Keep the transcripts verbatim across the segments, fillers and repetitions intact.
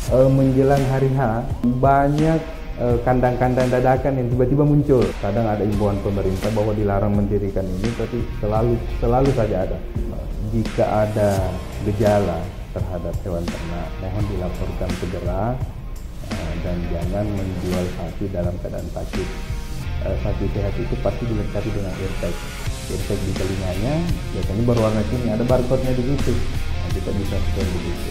uh, menjelang hari H banyak uh, kandang-kandang dadakan yang tiba-tiba muncul. Kadang ada imbauan pemerintah bahwa dilarang mendirikan ini, tapi selalu selalu saja ada. Uh, jika ada gejala terhadap hewan ternak, mohon dilaporkan segera uh, dan jangan menjual sapi dalam keadaan sakit. Uh, sapi sehat itu pasti dilengkapi dengan eartag. Eartag di telinganya biasanya berwarna kuning, ada barcode-nya di situ. Nah, kita bisa store di situ.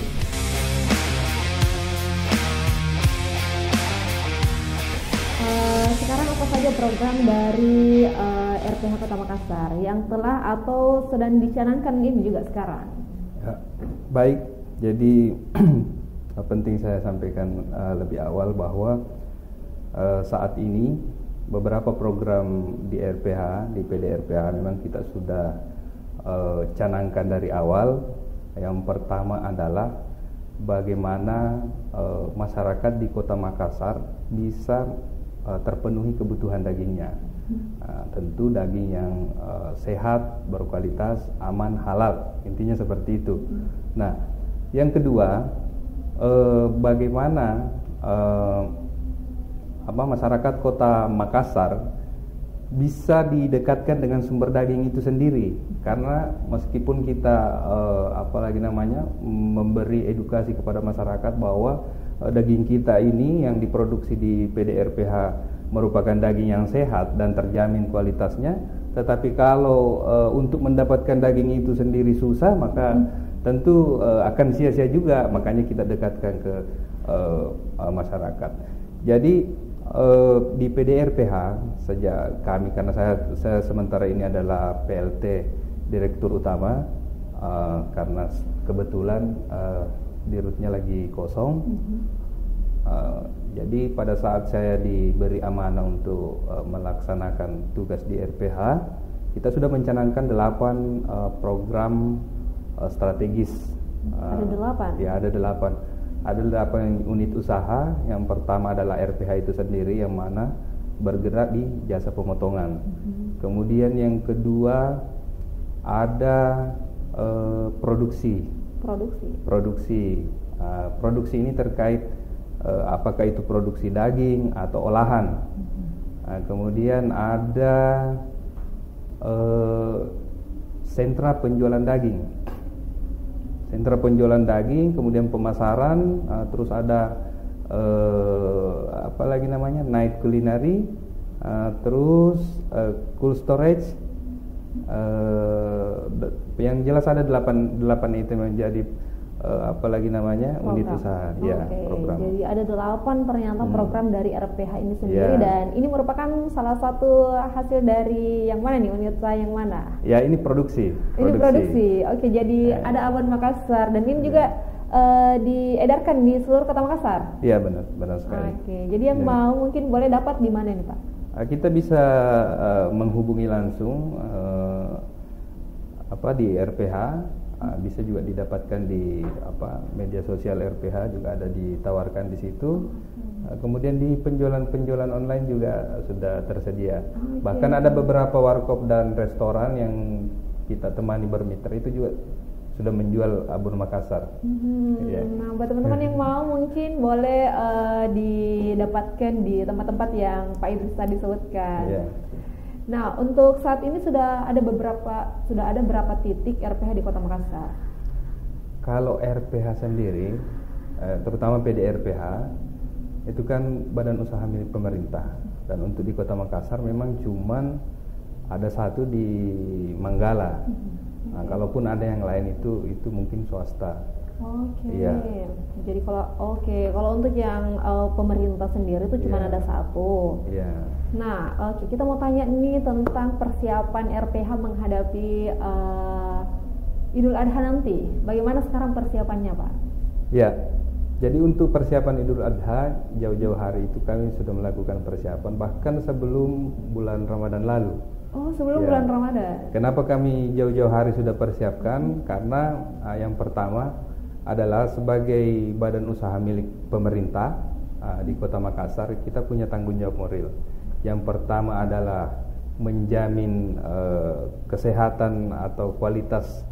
Uh, sekarang apa saja program dari uh, R P H Kota Makassar yang telah atau sedang dicanangkan ini juga sekarang? Ya, baik, jadi penting saya sampaikan uh, lebih awal bahwa uh, saat ini beberapa program di R P H, di P D R P H memang kita sudah uh, canangkan dari awal. Yang pertama adalah bagaimana uh, masyarakat di Kota Makassar bisa uh, terpenuhi kebutuhan dagingnya. Uh, tentu daging yang uh, sehat, berkualitas, aman, halal, intinya seperti itu. Nah, yang kedua, uh, bagaimana uh, apa masyarakat Kota Makassar bisa didekatkan dengan sumber daging itu sendiri, karena meskipun kita uh, apalagi namanya memberi edukasi kepada masyarakat bahwa uh, daging kita ini yang diproduksi di P D R P H merupakan daging yang sehat dan terjamin kualitasnya, tetapi kalau uh, untuk mendapatkan daging itu sendiri susah, maka hmm. tentu uh, akan sia-sia juga. Makanya kita dekatkan ke uh, uh, masyarakat. Jadi uh, di P D R P H sejak kami, karena saya, saya sementara ini adalah P L T Direktur Utama, uh, karena kebetulan uh, dirutnya lagi kosong. Mm-hmm. uh, jadi pada saat saya diberi amanah untuk uh, melaksanakan tugas di R P H, kita sudah mencanangkan delapan uh, program uh, strategis. Uh, ada delapan? Ya, ada delapan. Ada delapan unit usaha. Yang pertama adalah R P H itu sendiri, yang mana bergerak di jasa pemotongan. Mm-hmm. Kemudian yang kedua ada uh, produksi. Produksi. Produksi. Uh, produksi ini terkait uh, apakah itu produksi daging atau olahan. Mm-hmm. Uh, kemudian ada uh, sentra penjualan daging. Sentra penjualan daging, kemudian pemasaran, uh, terus ada uh, apa lagi namanya, night culinary, uh, terus uh, cool storage. Uh, yang jelas ada delapan delapan item yang jadi uh, apa lagi namanya program. Unit usaha, okay. ya program. Jadi ada delapan ternyata hmm. program dari R P H ini sendiri, yeah. Dan ini merupakan salah satu hasil dari yang mana nih, unit usaha yang mana? Ya, ini produksi. Ini produksi. produksi. Oke, jadi yeah. ada Abon Makassar dan ini yeah. juga uh, diedarkan di seluruh Kota Makassar. Iya, benar, benar sekali. Oke, jadi yang yeah. mau mungkin boleh dapat di mana nih, Pak? Kita bisa uh, menghubungi langsung uh, apa di R P H, uh, bisa juga didapatkan di apa media sosial R P H, juga ada ditawarkan di situ. Uh, kemudian di penjualan-penjualan online juga sudah tersedia. Okay. Bahkan ada beberapa warkop dan restoran yang kita temani bermitra itu juga sudah menjual Abon Makassar. Hmm, yeah. Nah, buat teman-teman yang mau mungkin boleh uh, didapatkan di tempat-tempat yang Pak Idris tadi sebutkan. Yeah. Nah, untuk saat ini sudah ada beberapa, sudah ada berapa titik R P H di Kota Makassar? Kalau R P H sendiri, eh, terutama P D R P H, itu kan badan usaha milik pemerintah. Dan untuk di Kota Makassar memang cuman ada satu di Manggala. Hmm. Nah, kalaupun ada yang lain itu itu mungkin swasta. Oke. Okay. Iya. Jadi kalau oke, okay. kalau untuk yang uh, pemerintah sendiri itu cuma yeah. ada satu. Iya. Yeah. Nah, oke, okay. kita mau tanya nih tentang persiapan R P H menghadapi uh, Idul Adha nanti. Bagaimana sekarang persiapannya, Pak? Ya. Jadi untuk persiapan Idul Adha jauh-jauh hari itu kami sudah melakukan persiapan bahkan sebelum bulan Ramadan lalu. Oh, sebelum ya. bulan Ramadan. Kenapa kami jauh-jauh hari sudah persiapkan? Karena uh, yang pertama adalah sebagai badan usaha milik pemerintah uh, di Kota Makassar, kita punya tanggung jawab moral. Yang pertama adalah menjamin uh, kesehatan atau kualitas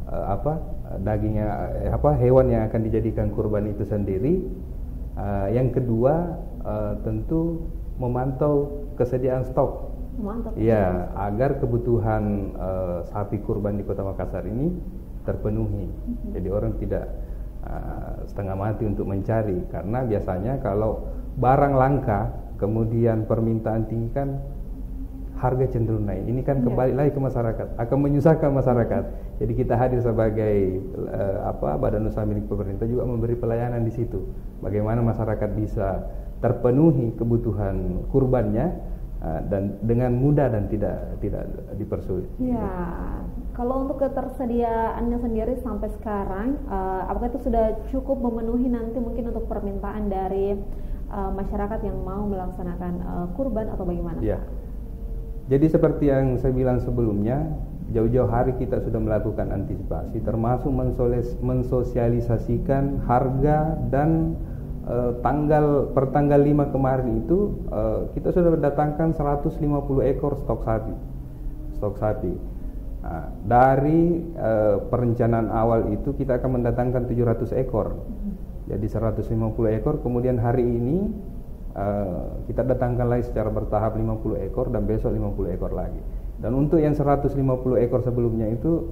uh, apa dagingnya uh, apa hewan yang akan dijadikan kurban itu sendiri. Uh, yang kedua uh, tentu memantau kesediaan stok. Mantap. Ya, agar kebutuhan uh, sapi kurban di Kota Makassar ini terpenuhi. Mm-hmm. Jadi orang tidak uh, setengah mati untuk mencari, karena biasanya kalau barang langka kemudian permintaan tinggi kan harga cenderung naik. Ini kan kembali yeah. lagi ke masyarakat, akan menyusahkan masyarakat. Jadi kita hadir sebagai uh, apa badan usaha milik pemerintah juga memberi pelayanan di situ. Bagaimana masyarakat bisa terpenuhi kebutuhan kurbannya uh, dan dengan mudah dan tidak tidak dipersulit. Ya, kalau untuk ketersediaannya sendiri sampai sekarang, uh, apakah itu sudah cukup memenuhi nanti mungkin untuk permintaan dari uh, masyarakat yang mau melaksanakan uh, kurban atau bagaimana? Ya. Jadi seperti yang saya bilang sebelumnya, jauh-jauh hari kita sudah melakukan antisipasi, termasuk mensosialisasikan harga dan uh, tanggal per tanggal lima kemarin itu uh, kita sudah mendatangkan seratus lima puluh ekor stok sapi, stok sapi. Nah, dari uh, perencanaan awal itu kita akan mendatangkan tujuh ratus ekor, jadi seratus lima puluh ekor. Kemudian hari ini Uh, kita datangkan lagi secara bertahap lima puluh ekor dan besok lima puluh ekor lagi. Dan untuk yang seratus lima puluh ekor sebelumnya itu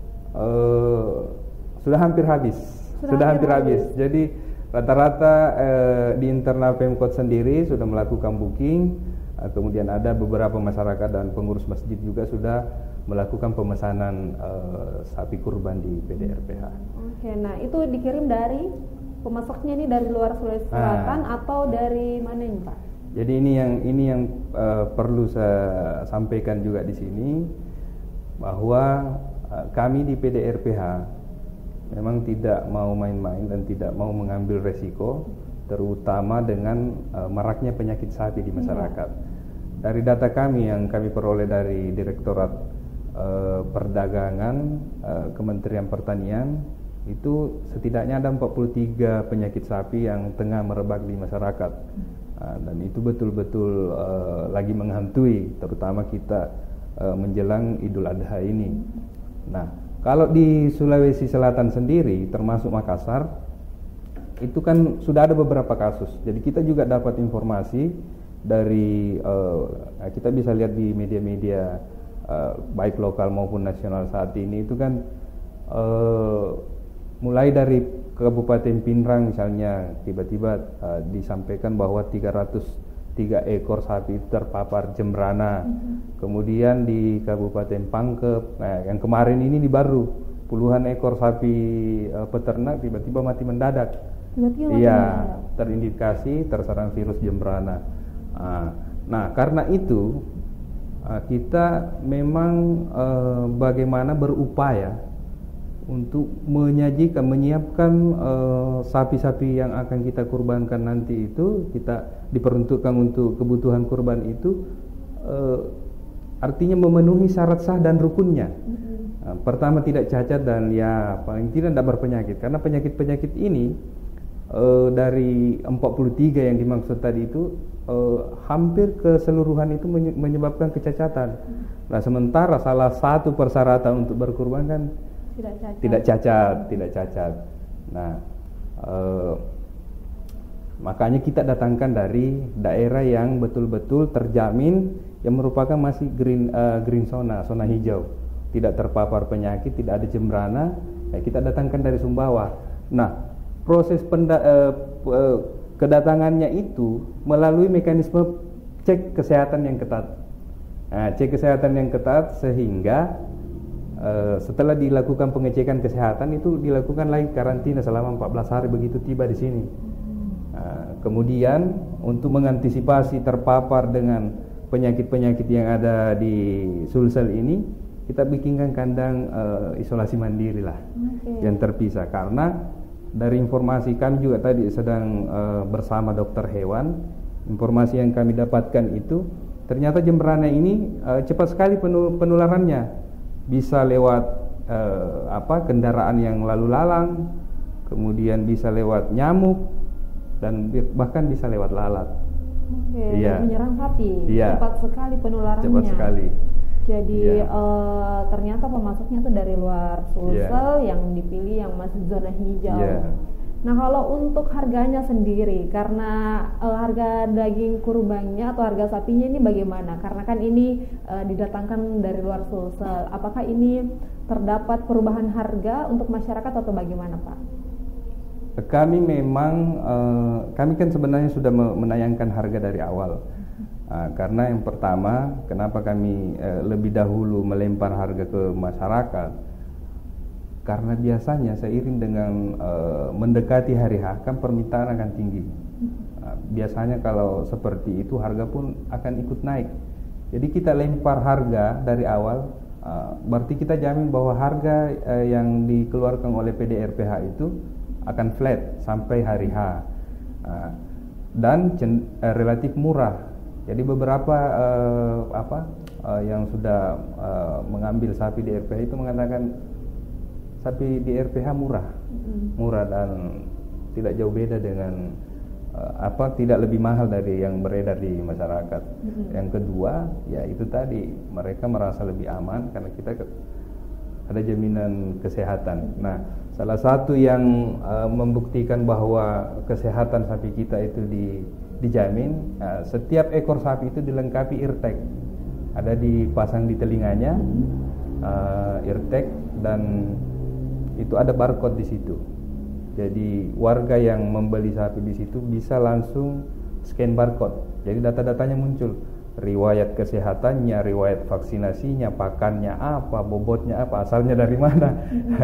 uh, sudah hampir habis. Sudah, sudah hampir, hampir habis. habis. Jadi rata-rata uh, di internal Pemkot sendiri sudah melakukan booking. Uh, kemudian ada beberapa masyarakat dan pengurus masjid juga sudah melakukan pemesanan uh, sapi kurban di P D R P H. Oke, nah itu dikirim dari pemasoknya ini dari luar Sulawesi Selatan ah. atau dari mana ini, Pak? Jadi ini yang ini yang uh, perlu saya sampaikan juga di sini, bahwa uh, kami di P D R P H memang tidak mau main-main dan tidak mau mengambil resiko, terutama dengan uh, maraknya penyakit sapi di masyarakat. Ya. Dari data kami yang kami peroleh dari Direktorat uh, Perdagangan uh, Kementerian Pertanian, itu setidaknya ada empat puluh tiga penyakit sapi yang tengah merebak di masyarakat. Uh, dan itu betul-betul uh, lagi menghantui, terutama kita uh, menjelang Idul Adha ini. Nah, kalau di Sulawesi Selatan sendiri, termasuk Makassar, itu kan sudah ada beberapa kasus. Jadi kita juga dapat informasi dari, uh, kita bisa lihat di media-media uh, baik lokal maupun nasional saat ini, itu kan uh, mulai dari Kabupaten Pinrang misalnya, tiba-tiba uh, disampaikan bahwa tiga ratus tiga ekor sapi terpapar jembrana. Mm-hmm. Kemudian di Kabupaten Pangkep, nah, yang kemarin ini di Baru, puluhan ekor sapi uh, peternak tiba-tiba mati mendadak. Iya, terindikasi terserang virus jembrana. Uh, nah, karena itu uh, kita memang uh, bagaimana berupaya untuk menyajikan, menyiapkan uh, sapi-sapi yang akan kita kurbankan nanti itu, kita diperuntukkan untuk kebutuhan kurban itu, uh, artinya memenuhi syarat sah dan rukunnya. Mm-hmm. uh, Pertama tidak cacat dan ya paling tidak tidak berpenyakit, karena penyakit-penyakit ini uh, dari empat puluh tiga yang dimaksud tadi itu uh, hampir keseluruhan itu menyebabkan kecacatan. Mm-hmm. Nah, sementara salah satu persyaratan untuk berkurban kan tidak cacat, tidak cacat, tidak cacat. Nah, eh, makanya kita datangkan dari daerah yang betul-betul terjamin, yang merupakan masih green uh, green zona, zona hijau, tidak terpapar penyakit, tidak ada jembrana. Ya, kita datangkan dari Sumbawa. Nah, proses penda, uh, uh, kedatangannya itu melalui mekanisme cek kesehatan yang ketat. Nah, cek kesehatan yang ketat sehingga Uh, setelah dilakukan pengecekan kesehatan itu dilakukan lagi karantina selama empat belas hari begitu tiba di sini. Uh, kemudian untuk mengantisipasi terpapar dengan penyakit-penyakit yang ada di Sulsel ini, kita bikinkan kandang uh, isolasi mandiri lah, okay, yang terpisah. Karena dari informasi kami juga tadi sedang uh, bersama dokter hewan, informasi yang kami dapatkan itu ternyata jembrana ini uh, cepat sekali penularannya. Bisa lewat eh, apa kendaraan yang lalu lalang, kemudian bisa lewat nyamuk, dan bahkan bisa lewat lalat. Oke, iya. Menyerang sapi. Iya. Cepat sekali penularannya. Cepat sekali. Jadi yeah. uh, ternyata pemasoknya tuh dari luar Sulsel, yeah. yang dipilih yang masih zona hijau. Yeah. Nah kalau untuk harganya sendiri, karena uh, harga daging kurbannya atau harga sapinya ini bagaimana? Karena kan ini uh, didatangkan dari luar Sulsel. Apakah ini terdapat perubahan harga untuk masyarakat atau bagaimana Pak? Kami memang, uh, kami kan sebenarnya sudah menayangkan harga dari awal. Uh, karena yang pertama, kenapa kami uh, lebih dahulu melempar harga ke masyarakat? Karena biasanya seiring dengan uh, mendekati hari H kan permintaan akan tinggi. Uh, biasanya kalau seperti itu harga pun akan ikut naik. Jadi kita lempar harga dari awal, uh, berarti kita jamin bahwa harga uh, yang dikeluarkan oleh P D R P H itu akan flat sampai hari H, uh, dan cen- uh, relatif murah. Jadi beberapa uh, apa uh, yang sudah uh, mengambil sapi di R P H itu mengatakan sapi di R P H murah, mm. murah dan tidak jauh beda dengan uh, apa tidak lebih mahal dari yang beredar di masyarakat. Mm. Yang kedua, ya itu tadi mereka merasa lebih aman karena kita ke- ada jaminan kesehatan. Nah, salah satu yang uh, membuktikan bahwa kesehatan sapi kita itu di dijamin, uh, setiap ekor sapi itu dilengkapi eartag, ada dipasang di telinganya uh, eartag, dan itu ada barcode di situ. Jadi warga yang membeli sapi di situ bisa langsung scan barcode. Jadi data-datanya muncul, riwayat kesehatannya, riwayat vaksinasinya, pakannya apa, bobotnya apa, asalnya dari mana.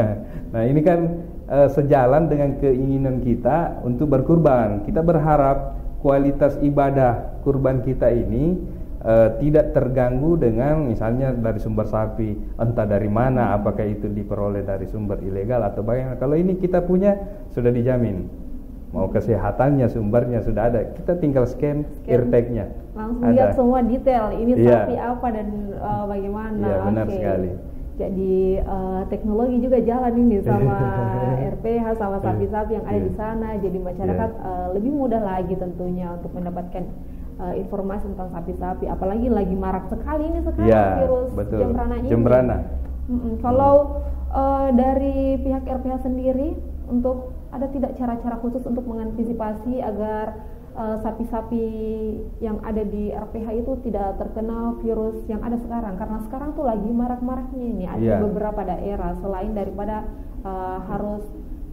Nah ini kan uh, sejalan dengan keinginan kita untuk berkurban. Kita berharap kualitas ibadah kurban kita ini uh, tidak terganggu dengan misalnya dari sumber sapi entah dari mana, apakah itu diperoleh dari sumber ilegal atau bagaimana. Kalau ini kita punya sudah dijamin, mau kesehatannya sumbernya sudah ada, kita tinggal scan, scan. eartagnya langsung ada. Lihat semua detail ini yeah. sapi apa dan uh, bagaimana. Iya yeah, benar okay. sekali. Jadi uh, teknologi juga jalan ini sama R P H, sama sapi-sapi yang ada yeah. di sana. Jadi masyarakat yeah. uh, lebih mudah lagi tentunya untuk mendapatkan uh, informasi tentang sapi-sapi. Apalagi lagi marak sekali ini sekarang yeah, virus betul. Jembrana ini. Jembrana. Mm-mm. Kalau uh, dari pihak R P H sendiri, untuk ada tidak cara-cara khusus untuk mengantisipasi agar Uh, sapi-sapi yang ada di R P H itu tidak terkena virus yang ada sekarang? Karena sekarang tuh lagi marak-maraknya ini ada yeah. beberapa daerah selain daripada uh, harus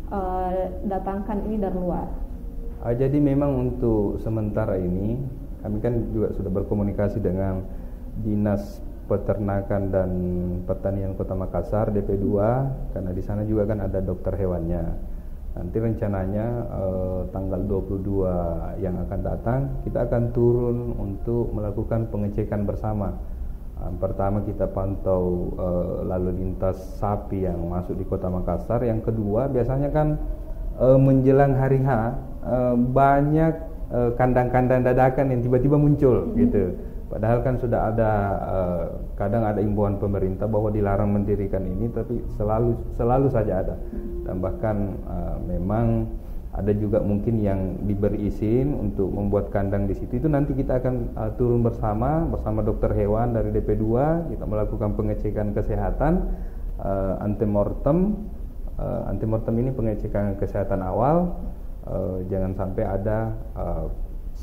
uh, datangkan ini dari luar. Uh, jadi memang untuk sementara ini kami kan juga sudah berkomunikasi dengan Dinas Peternakan dan Pertanian Kota Makassar D P dua, karena di sana juga kan ada dokter hewannya. Nanti rencananya eh, tanggal dua puluh dua yang akan datang kita akan turun untuk melakukan pengecekan bersama. Eh, pertama kita pantau eh, lalu lintas sapi yang masuk di Kota Makassar. Yang kedua biasanya kan eh, menjelang hari H eh, banyak eh, kandang-kandang dadakan yang tiba-tiba muncul, mm-hmm. gitu. Padahal kan sudah ada uh, kadang ada imbauan pemerintah bahwa dilarang mendirikan ini, tapi selalu selalu saja ada. Dan bahkan uh, memang ada juga mungkin yang diberi izin untuk membuat kandang di situ. Itu nanti kita akan uh, turun bersama bersama dokter hewan dari D P dua, kita melakukan pengecekan kesehatan, uh, antemortem. Uh, antemortem ini pengecekan kesehatan awal, uh, jangan sampai ada uh,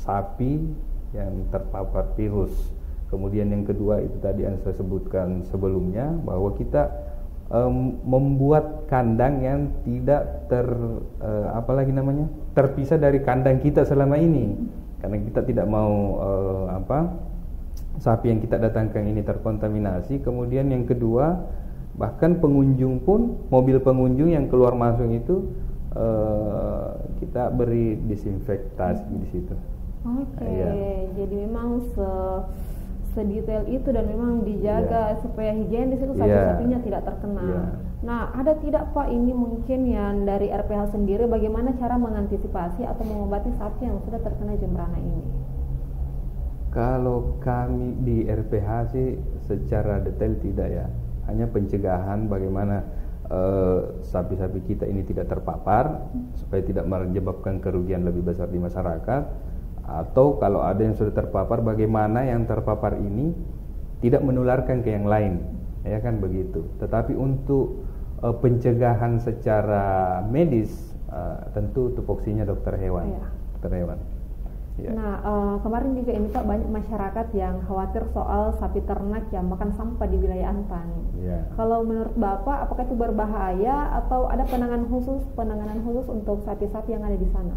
sapi yang terpapar virus. Kemudian yang kedua itu tadi yang saya sebutkan sebelumnya, bahwa kita um, membuat kandang yang tidak ter uh, apalagi namanya terpisah dari kandang kita selama ini, karena kita tidak mau uh, apa sapi yang kita datangkan ini terkontaminasi. Kemudian yang kedua, bahkan pengunjung pun, mobil pengunjung yang keluar masuk itu uh, kita beri disinfektasi di situ. Oke, okay. yeah. Jadi memang se sedetail itu dan memang dijaga yeah. supaya higienis itu sapi-sapinya yeah. tidak terkena. Yeah. Nah, ada tidak Pak ini mungkin yang dari R P H sendiri bagaimana cara mengantisipasi atau mengobati sapi yang sudah terkena Jembrana ini? Kalau kami di R P H sih secara detail tidak ya, hanya pencegahan bagaimana uh, sapi-sapi kita ini tidak terpapar hmm. supaya tidak menyebabkan kerugian lebih besar di masyarakat. Atau kalau ada yang sudah terpapar, bagaimana yang terpapar ini tidak menularkan ke yang lain, ya kan begitu. Tetapi untuk uh, pencegahan secara medis uh, tentu tupoksinya dokter hewan, ya. dokter hewan. Ya. Nah, uh, kemarin juga ini Pak, banyak masyarakat yang khawatir soal sapi ternak yang makan sampah di wilayah Antan. Ya. Kalau menurut Bapak, apakah itu berbahaya atau ada penanganan khusus, penanganan khusus untuk sapi-sapi yang ada di sana?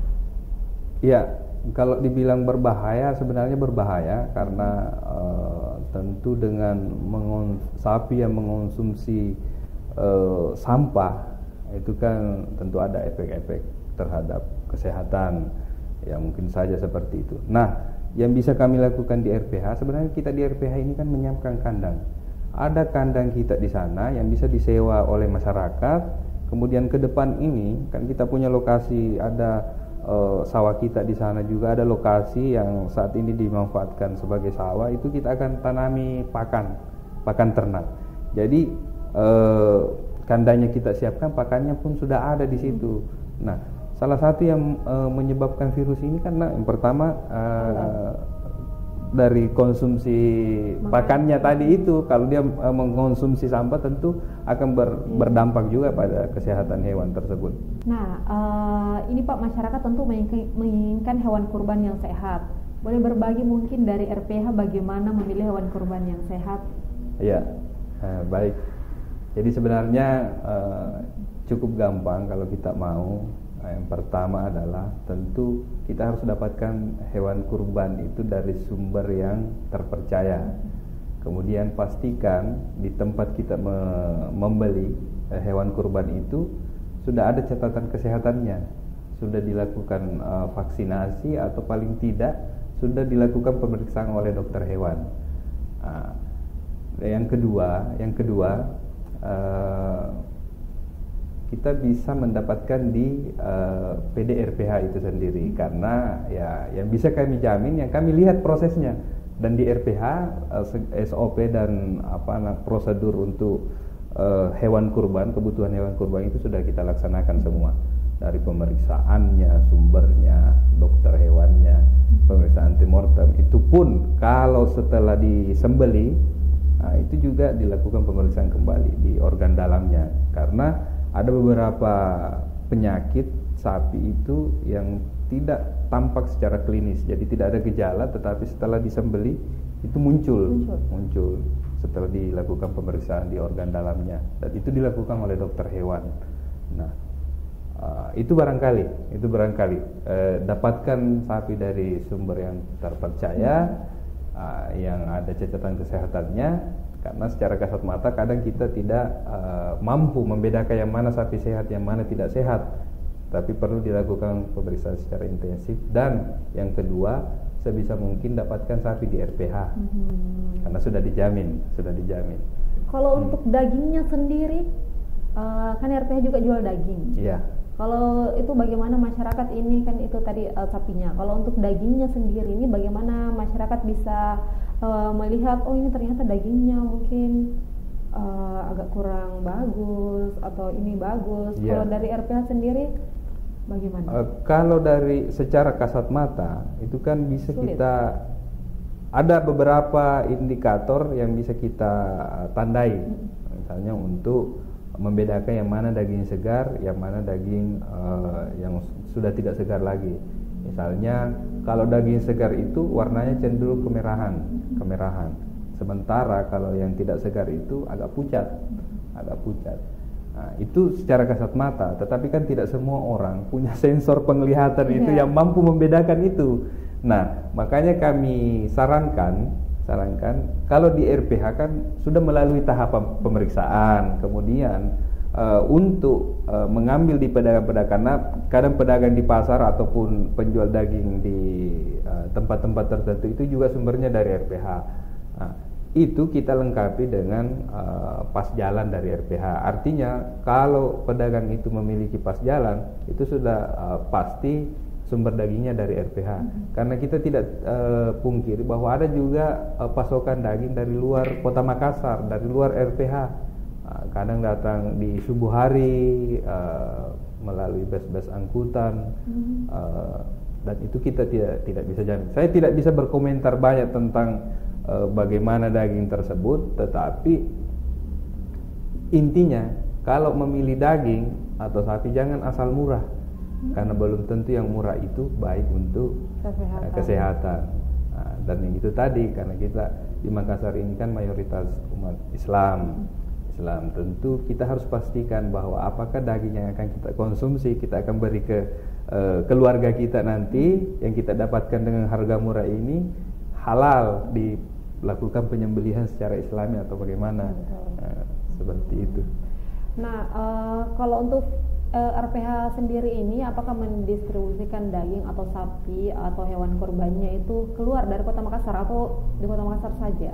Ya, kalau dibilang berbahaya, sebenarnya berbahaya karena uh, tentu dengan mengon- sapi yang mengonsumsi uh, sampah itu kan tentu ada efek-efek terhadap kesehatan. Ya mungkin saja seperti itu. Nah, yang bisa kami lakukan di R P H, sebenarnya kita di R P H ini kan menyiapkan kandang. Ada kandang kita di sana yang bisa disewa oleh masyarakat. Kemudian ke depan ini kan kita punya lokasi, ada uh, sawah kita di sana juga, ada lokasi yang saat ini dimanfaatkan sebagai sawah, itu kita akan tanami pakan, pakan ternak. Jadi uh, kandangnya kita siapkan, pakannya pun sudah ada di situ. Nah, salah satu yang uh, menyebabkan virus ini karena yang pertama uh, dari konsumsi Makan. pakannya tadi itu, kalau dia uh, mengkonsumsi sampah tentu akan ber, hmm. berdampak juga pada kesehatan hewan tersebut. Nah, uh, ini Pak, masyarakat tentu menginginkan hewan kurban yang sehat. Boleh berbagi mungkin dari R P H bagaimana memilih hewan kurban yang sehat? Ya, uh, baik. Jadi sebenarnya uh, cukup gampang kalau kita mau. Yang pertama adalah tentu kita harus dapatkan hewan kurban itu dari sumber yang terpercaya. Kemudian pastikan di tempat kita me- membeli eh, hewan kurban itu sudah ada catatan kesehatannya, sudah dilakukan uh, vaksinasi atau paling tidak sudah dilakukan pemeriksaan oleh dokter hewan. Nah, yang kedua, yang kedua uh, kita bisa mendapatkan di uh, P D R P H itu sendiri, karena ya yang bisa kami jamin yang kami lihat prosesnya, dan di R P H uh, S O P dan apa nah, prosedur untuk uh, hewan kurban, kebutuhan hewan kurban itu sudah kita laksanakan semua, dari pemeriksaannya, sumbernya, dokter hewannya, pemeriksaan antemortem, itu pun kalau setelah disembeli, nah, itu juga dilakukan pemeriksaan kembali di organ dalamnya, karena ada beberapa penyakit sapi itu yang tidak tampak secara klinis, jadi tidak ada gejala, tetapi setelah disembeli itu muncul, muncul, muncul setelah dilakukan pemeriksaan di organ dalamnya, dan itu dilakukan oleh dokter hewan. Nah, uh, itu barangkali, itu barangkali uh, dapatkan sapi dari sumber yang terpercaya, uh, yang ada catatan kesehatannya. Karena secara kasat mata kadang kita tidak uh, mampu membedakan yang mana sapi sehat, yang mana tidak sehat. Tapi perlu dilakukan pemeriksaan secara intensif. Dan yang kedua, sebisa mungkin dapatkan sapi di R P H, hmm. karena sudah dijamin, sudah dijamin. Kalau hmm. untuk dagingnya sendiri, uh, kan R P H juga jual daging. Iya. Kalau itu bagaimana masyarakat ini, kan itu tadi uh, sapinya. Kalau untuk dagingnya sendiri ini bagaimana masyarakat bisa uh, melihat, oh ini ternyata dagingnya mungkin uh, agak kurang bagus atau ini bagus. Yeah. Kalau dari R P H sendiri bagaimana? Uh, kalau dari secara kasat mata itu kan bisa Sulit. Kita ada beberapa indikator yang bisa kita tandai, hmm. misalnya untuk membedakan yang mana daging segar, yang mana daging uh, yang sudah tidak segar lagi. Misalnya kalau daging segar itu warnanya cenderung kemerahan, kemerahan. Sementara kalau yang tidak segar itu agak pucat, agak pucat. Nah, itu secara kasat mata, tetapi kan tidak semua orang punya sensor penglihatan yeah. itu yang mampu membedakan itu. Nah, makanya kami sarankan sarankan kalau di R P H kan sudah melalui tahapan pemeriksaan, kemudian uh, untuk uh, mengambil di pedagang-pedagang, karena kadang pedagang di pasar ataupun penjual daging di uh, tempat-tempat tertentu itu juga sumbernya dari R P H. Nah, itu kita lengkapi dengan uh, pas jalan dari R P H. Artinya kalau pedagang itu memiliki pas jalan, itu sudah uh, pasti sumber dagingnya dari R P H. Hmm. Karena kita tidak uh, pungkiri bahwa ada juga uh, pasokan daging dari luar Kota Makassar, dari luar R P H. Uh, kadang datang di subuh hari uh, melalui bus-bus angkutan, hmm. uh, dan itu kita tidak tidak bisa jamin. Saya tidak bisa berkomentar banyak tentang uh, bagaimana daging tersebut, tetapi intinya kalau memilih daging atau sapi jangan asal murah, hmm. karena belum tentu yang murah itu baik untuk kesehatan. Uh, kesehatan. Nah, dan itu tadi karena kita di Makassar ini kan mayoritas umat Islam. Hmm. Islam, tentu kita harus pastikan bahwa apakah daging yang akan kita konsumsi kita akan beri ke uh, keluarga kita nanti yang kita dapatkan dengan harga murah ini halal, dilakukan penyembelihan secara Islami atau bagaimana, uh, seperti itu. Nah, uh, kalau untuk uh, R P H sendiri ini apakah mendistribusikan daging atau sapi atau hewan kurbannya itu keluar dari Kota Makassar atau di Kota Makassar saja?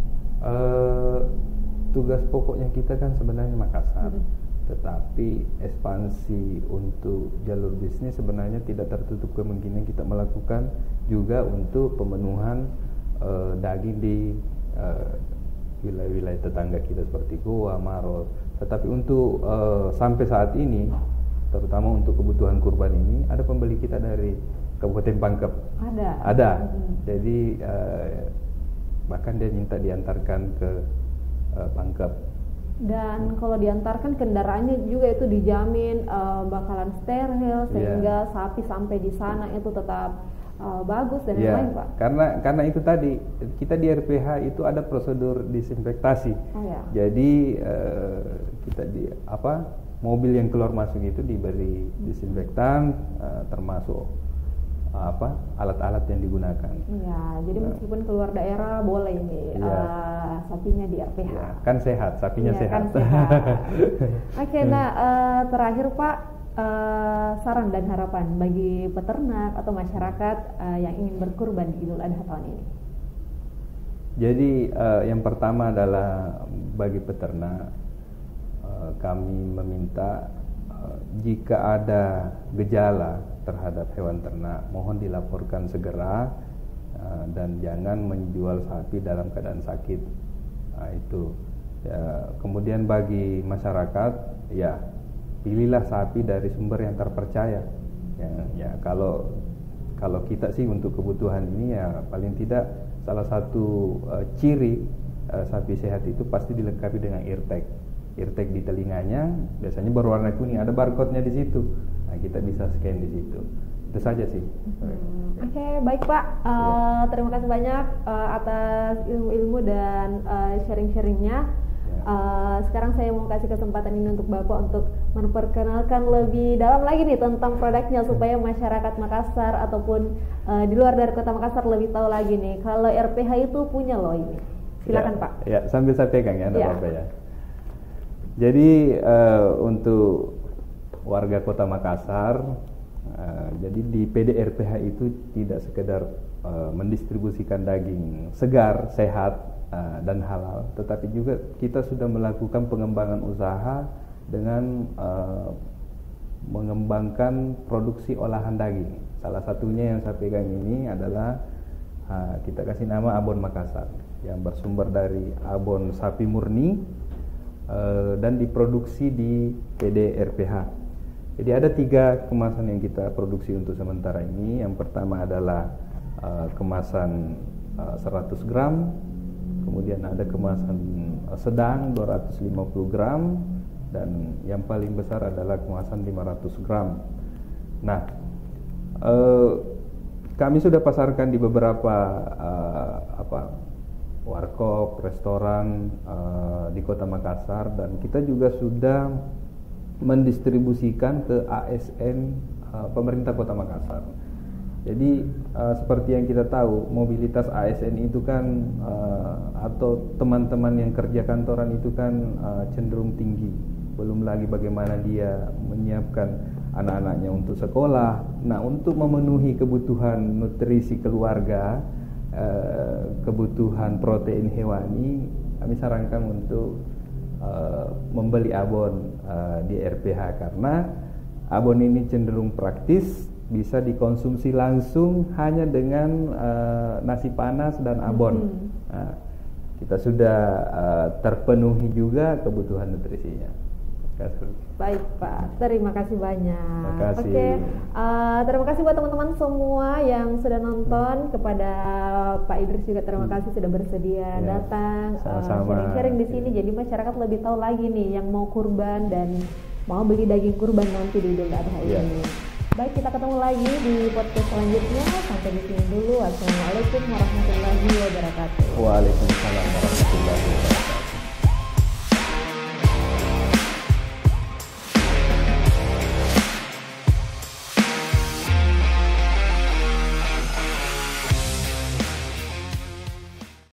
Uh, Tugas pokoknya kita kan sebenarnya Makassar, hmm. tetapi ekspansi untuk jalur bisnis sebenarnya tidak tertutup kemungkinan kita melakukan juga untuk pemenuhan uh, daging di uh, wilayah-wilayah tetangga kita seperti Goa, Maros. Tetapi untuk uh, sampai saat ini, terutama untuk kebutuhan kurban ini, ada pembeli kita dari Kabupaten Pangkep. Ada. Ada. Hmm. Jadi uh, bahkan dia minta diantarkan ke Pangkep. Dan kalau diantarkan kendaraannya juga itu dijamin uh, bakalan steril sehingga yeah. sapi sampai di sana itu tetap uh, bagus dan yeah. lain-lain, Pak. Karena karena itu tadi kita di R P H itu ada prosedur disinfektasi. Oh, yeah. Jadi uh, kita di apa mobil yang keluar masuk itu diberi disinfektan uh, termasuk apa alat-alat yang digunakan. Iya, jadi meskipun nah. keluar daerah boleh nih ya. uh, sapinya di R P H. Ya, kan sehat, sapinya ya, sehat. Kan sehat. Oke, okay, nah uh, terakhir Pak, uh, saran dan harapan bagi peternak atau masyarakat uh, yang ingin berkurban di Idul Adha tahun ini. Jadi uh, yang pertama adalah bagi peternak uh, kami meminta uh, jika ada gejala terhadap hewan ternak mohon dilaporkan segera uh, dan jangan menjual sapi dalam keadaan sakit. Nah, itu ya, kemudian bagi masyarakat ya pilihlah sapi dari sumber yang terpercaya ya, ya kalau kalau kita sih untuk kebutuhan ini ya paling tidak salah satu uh, ciri uh, sapi sehat itu pasti dilengkapi dengan eartag eartag di telinganya, biasanya berwarna kuning, ada barcode-nya di situ. Nah, kita bisa scan di situ. Itu saja sih. Hmm. Oke, okay, baik Pak. Uh, ya. Terima kasih banyak uh, atas ilmu-ilmu dan uh, sharing-sharingnya. Ya. Uh, sekarang saya mau kasih kesempatan ini untuk Bapak untuk memperkenalkan lebih dalam lagi nih tentang produknya supaya masyarakat Makassar ataupun uh, di luar dari Kota Makassar lebih tahu lagi nih kalau R P H itu punya loh ini. Silakan ya, Pak. Ya, sambil saya pegang ya, enggak apa-apa ya. Jadi uh, untuk warga Kota Makassar, uh, jadi di P D R P H itu tidak sekedar uh, mendistribusikan daging segar, sehat uh, dan halal, tetapi juga kita sudah melakukan pengembangan usaha dengan uh, mengembangkan produksi olahan daging. Salah satunya yang saya pegang ini adalah uh, kita kasih nama Abon Makassar, yang bersumber dari abon sapi murni uh, dan diproduksi di P D R P H. Jadi ada tiga kemasan yang kita produksi untuk sementara ini. Yang pertama adalah uh, kemasan uh, seratus gram, kemudian ada kemasan uh, sedang dua ratus lima puluh gram, dan yang paling besar adalah kemasan lima ratus gram. Nah, uh, kami sudah pasarkan di beberapa uh, apa warkop, restoran uh, di Kota Makassar, dan kita juga sudah mendistribusikan ke A S N uh, pemerintah Kota Makassar. Jadi uh, seperti yang kita tahu, mobilitas A S N itu kan uh, atau teman-teman yang kerja kantoran itu kan uh, cenderung tinggi. Belum lagi bagaimana dia menyiapkan anak-anaknya untuk sekolah. Nah, untuk memenuhi kebutuhan nutrisi keluarga, uh, kebutuhan protein hewani, kami sarankan untuk Uh, membeli abon uh, di R P H, karena abon ini cenderung praktis, bisa dikonsumsi langsung hanya dengan uh, nasi panas dan abon. Hmm. Nah, kita sudah uh, terpenuhi juga kebutuhan nutrisinya. Baik Pak, terima kasih banyak. Terima kasih. Oke, uh, terima kasih buat teman-teman semua yang sudah nonton. Hmm. Kepada Pak Idris juga terima kasih sudah bersedia ya, datang uh, sharing-sharing di sini. Jadi masyarakat lebih tahu lagi nih yang mau kurban dan mau beli daging kurban nanti di Idul Adha ya. ini. Baik, kita ketemu lagi di podcast selanjutnya. Sampai di sini dulu. Wassalamualaikum warahmatullahi wabarakatuh. Waalaikumsalam.